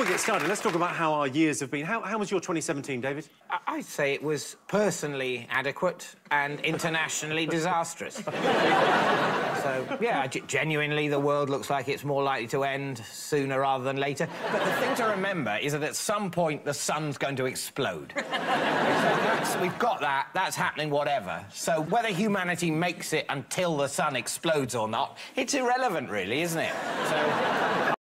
get started, let's talk about how our years have been. How was your 2017, David? I'd say it was personally adequate and internationally disastrous. So, yeah, genuinely, the world looks like it's more likely to end sooner rather than later. But the thing to remember is that at some point, the sun's going to explode. We've got that. That's happening whatever. So whether humanity makes it until the sun explodes or not, it's irrelevant, really, isn't it? So...